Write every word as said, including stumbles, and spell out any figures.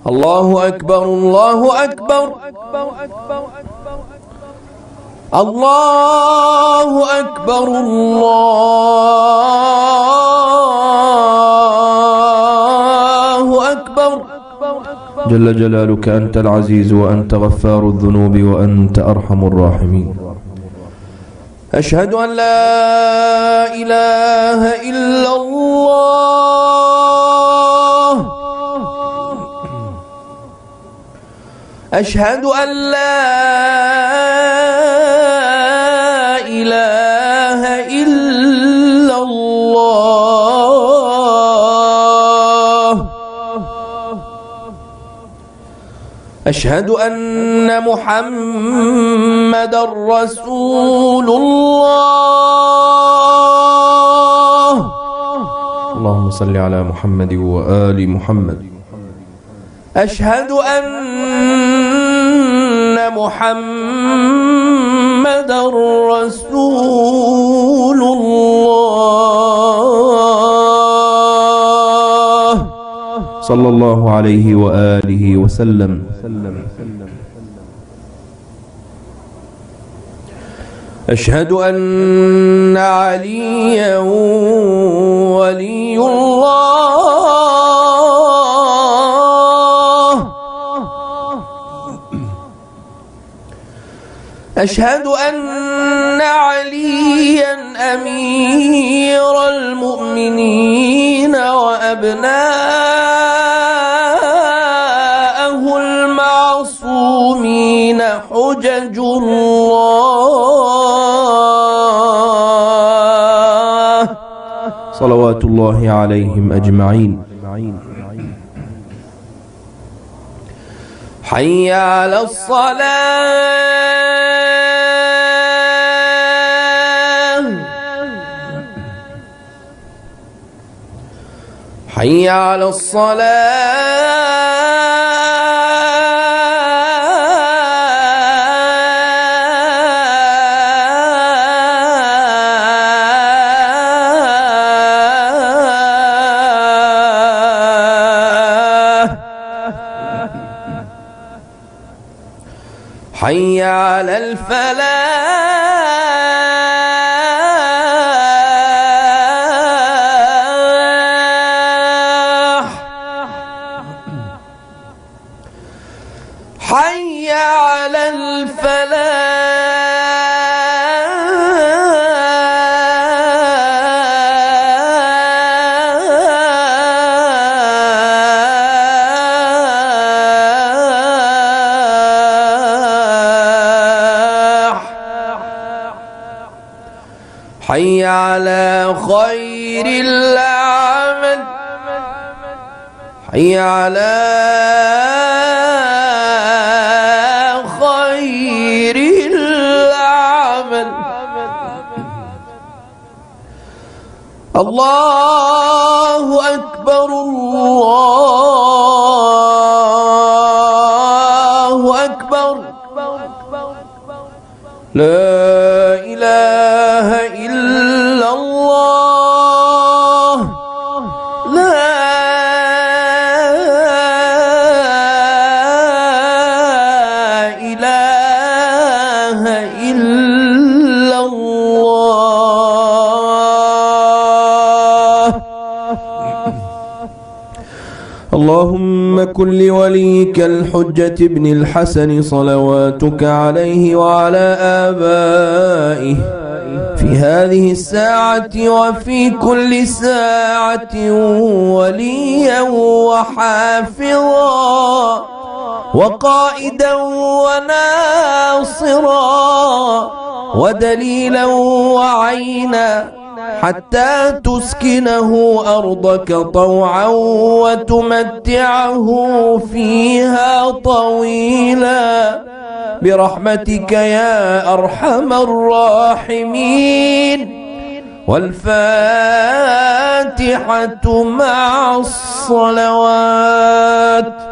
الله أكبر الله أكبر الله أكبر الله أكبر. جل جلالك أنت العزيز وأنت غفار الذنوب وأنت أرحم الراحمين. أشهد أن لا إله إلا الله. أشهد أن لا إله إلا الله. أشهد أن محمدًا رسول الله. اللهم صل على محمد وآل محمد. أشهد أن محمدًا رسول الله صلى الله عليه وآله وسلم. أشهد أن عليا ولي الله. أشهد أن عليا أمير المؤمنين وأبناءه المعصومين حجج الله صلوات الله عليهم أجمعين. حي على الصلاة. حي على الصلاة. حي على الفلاح. حي على الفلاح. حي على خير العمل. حي على خير العمل. الله أكبر الله أكبر. لا إله إلا الله. لا إله إلا الله. اللهم كن لوليك الحجة ابن الحسن صلواتك عليه وعلى آبائه في هذه الساعة وفي كل ساعة وليا وحافظا وقائدا وناصرا ودليلا وعينا حتى تسكنه أرضك طوعا وتمتعه فيها طويلا برحمتك يا أرحم الراحمين. والفاتحة مع الصلوات.